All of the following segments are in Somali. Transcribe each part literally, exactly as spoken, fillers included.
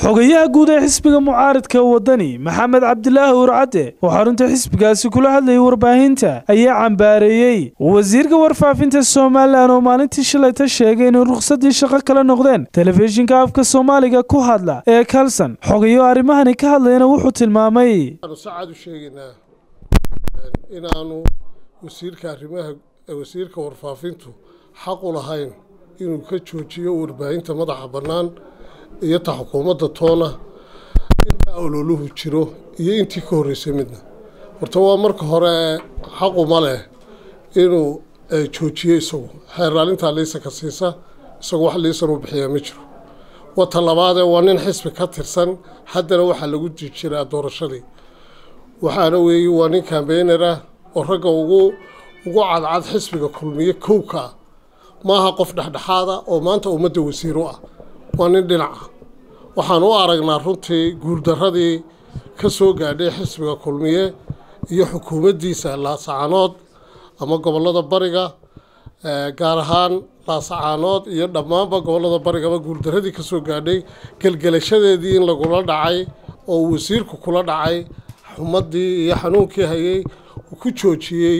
xogayaha guud ee xisbiga mucaaradka wadani Maxamed Cabdilaahi Urcade oo xarunta xisbigaasi kula hadlayay warbaahinta ayaa cambaareeyay wasiirka warfaafinta Soomaaliland oo maalintii shilayta sheegay in ruqsadii shaqo kala noqdeen telefishinka afka Soomaaliga ku hadla ee Kalsan xogayo arrimahan ka hadlayna wuxuu tilmaamay saacad u sheegnaa in aanu wasiirka arrimaha wasiirka warfaafintu xaq u lahayn inuu ka joojiyo warbaahinta madaxa banaan iyo ta xukuumadda toona inta ololuhu jiro iyo intii ka horeysay midna horta waa marka hore xaq u male inuu joojiyo isagu xeeraalinta liisa ka siisa isagu wax liisan u bixiya ma jiro wata labaad waa nin xisbi ka tirsan haddana waxa lagu jiraa doorashadii waxaana weeyay waa nin campaigner ah oo ragga ugu ugu cadcad xisbiga kulmiye kowka maaha qof dhaxdhaxaada oo maanta ummadda wasiir u ah waa nin dhinaca waxaan u aragnaa runtii guurdaradii ka soo gaadhay xisbiga kulmiye iyo xukuumaddiisa laasacaanood ama gobollada bariga gaar ahaan laasacaanood iyo dhammaanba gobollada barigaba guurdaradii ka soo gaadhay gelgelashadeedii in lagula dhacay oo wasiirku kula dhacay xumadii iyo xanuunkii hayay uu ku joojiyey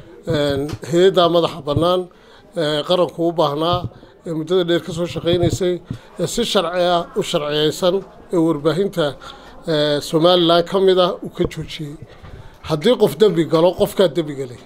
hay'adda madaxa bannaan qaranku u baahnaa ee muddada dheer ka soo shaqaynaysay ee si sharci ah u sharciyeysan ee warbaahinta Soomaaliland ka mid ah uu ka joojiyey haddii qof dambi galo qofkaa dambi galay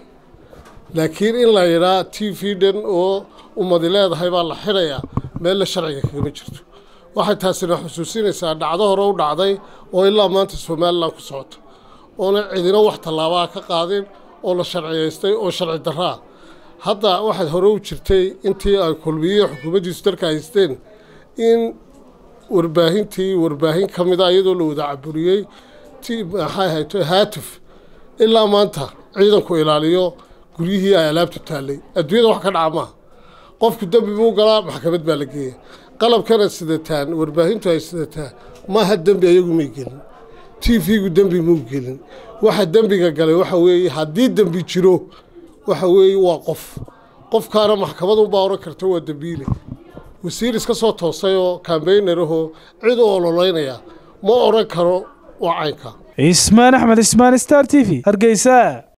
laakiin in la yidhaa T V dhan oo ummadi leedahay baa la xirayaa meel la sharciga kagama jirto waxay taasina xusuusinaysaa dhacdo hore u dhacday oo ilaa maanta Soomaaliland ku socota oona cidina wax tallaabaa ka qaadin oo la sharciyeystay oo sharci darraa hadda waxaad hore u jirtay intii ay kulmiye xukuumaddiisu dalka haysteen in warbaahintii warbaahin ka mid ah iyadoo la wada caburiyey tii maxay hayto haatif ilaa maanta ciidanku ilaaliyo guryihii ay alaabtu taallay adduunyada wax ka dhaca maaha qofku dambi buu galaa maxkamad baa la geeya qalabkana sidataan warbaahintu ay sidataa maaha dambi ayagu may gelin T V-gu dambi muu gelin waxa dambiga galay waxa weeye haddii dambi jiro waxa weeye waa qof qofkaana maxkamad u baaran karta waa dambiile wasiir iska soo toosay oo campaigner ah cid oo ololeynaya ma oran karo waa caynka Ismaan Axmed Ismaan Star T V Hargeysa.